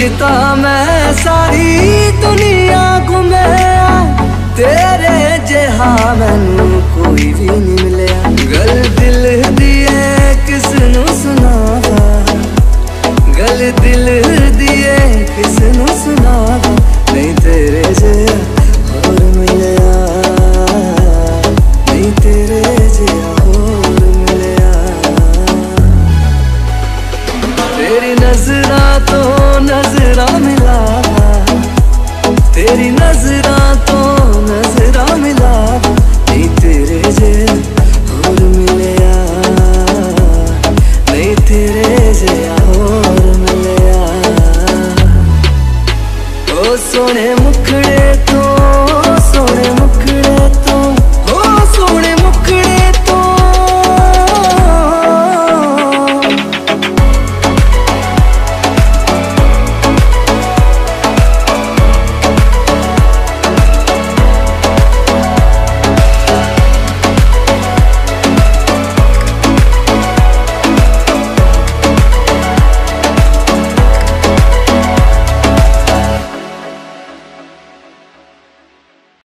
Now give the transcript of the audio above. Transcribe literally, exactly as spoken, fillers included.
ता मैं सारी दुनिया घूमया, तेरे जिहा मैनू कोई भी नहीं मिलया। गल दिल दिए किसनू सुनावा, गल दिल दिए किसनू सुनावा, नहीं तेरे जिहा होर मिलया, नहीं तेरे जिहा होर मिलया। तेरी नजरा तो नजरा मिला, तेरी नजरा तो नजरा मिला, नहीं तेरे जिहा होर मिलया, नहीं तेरे जिहा होर मिलया। ओ सोने